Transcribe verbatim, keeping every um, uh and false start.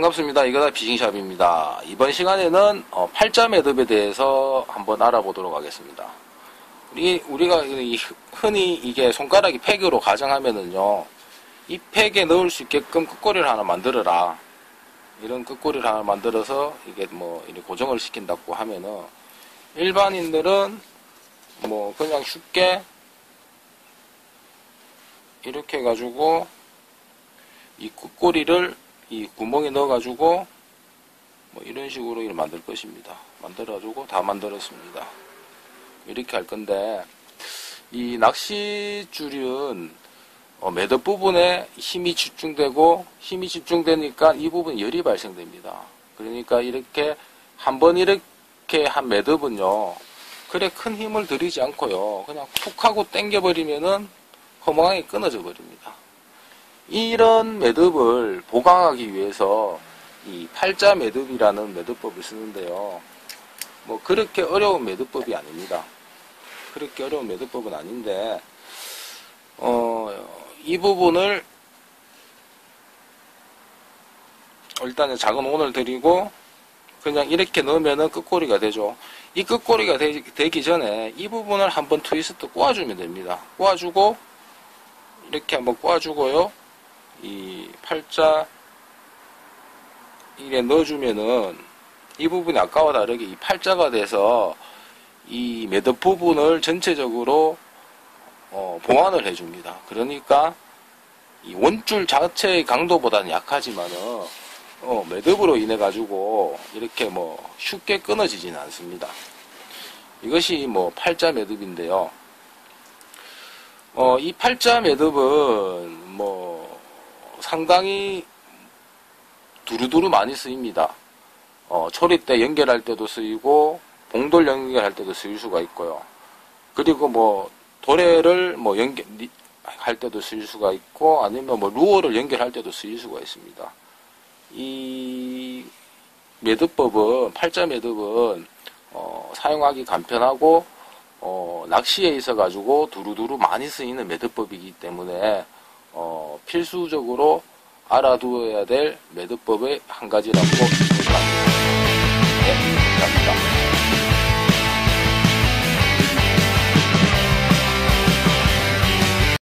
반갑습니다. 이거다 피싱샵입니다. 이번 시간에는 어, 팔자 매듭에 대해서 한번 알아보도록 하겠습니다. 우리, 우리가 흔히 이게 손가락이 팩으로 가정하면은요, 이 팩에 넣을 수 있게끔 끝고리를 하나 만들어라. 이런 끝고리를 하나 만들어서 이게 뭐 이렇게 고정을 시킨다고 하면은 일반인들은 뭐 그냥 쉽게 이렇게 해가지고 이 끝고리를 이 구멍에 넣어가지고 뭐 이런 식으로 이렇게 만들 것입니다. 만들어가지고 다 만들었습니다. 이렇게 할 건데, 이 낚싯줄은 어, 매듭 부분에 힘이 집중되고, 힘이 집중되니까 이 부분 열이 발생됩니다. 그러니까 이렇게 한번 이렇게 한 매듭은요, 그래 큰 힘을 들이지 않고요, 그냥 툭 하고 당겨버리면은 허망하게 끊어져 버립니다. 이런 매듭을 보강하기 위해서 이 팔자 매듭이라는 매듭법을 쓰는데요. 뭐 그렇게 어려운 매듭법이 아닙니다. 그렇게 어려운 매듭법은 아닌데, 어, 이 부분을 일단은 작은 원을 드리고 그냥 이렇게 넣으면은 끝고리가 되죠. 이 끝고리가 되, 되기 전에 이 부분을 한번 트위스트 꼬아주면 됩니다. 꼬아주고 이렇게 한번 꼬아주고요. 이 팔자 이래 넣어주면은 이 부분이 아까와 다르게 이 팔자가 돼서 이 매듭 부분을 전체적으로 어, 보완을 해줍니다. 그러니까 이 원줄 자체의 강도보다는 약하지만은 어, 매듭으로 인해 가지고 이렇게 뭐 쉽게 끊어지지는 않습니다. 이것이 뭐 팔자 매듭인데요. 어, 이 팔자 매듭은 뭐 상당히 두루두루 많이 쓰입니다. 어, 초리대 연결할 때도 쓰이고 봉돌 연결할 때도 쓰일 수가 있고요. 그리고 뭐 도래를 뭐 연결 할 때도 쓰일 수가 있고, 아니면 뭐 루어를 연결할 때도 쓰일 수가 있습니다. 이 매듭법은, 팔자 매듭은 어, 사용하기 간편하고 어, 낚시에 있어 가지고 두루두루 많이 쓰이는 매듭법이기 때문에 어, 필수적으로 알아두어야 될 매듭법의 한 가지라고 생각합니다. 네, 감사합니다.